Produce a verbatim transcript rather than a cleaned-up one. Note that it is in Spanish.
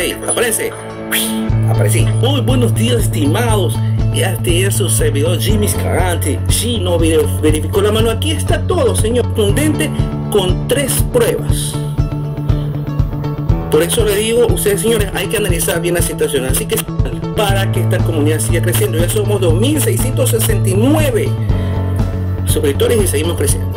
ahí, aparece. Aparecí. Muy buenos días, estimados. Este es su servidor Jimmy Scarante. Gino verificó la mano. Aquí está todo, señor. Contundente con tres pruebas. Por eso le digo, ustedes, señores, hay que analizar bien la situación. Así que para que esta comunidad siga creciendo, ya somos dos mil seiscientos sesenta y nueve suscriptores y seguimos creciendo.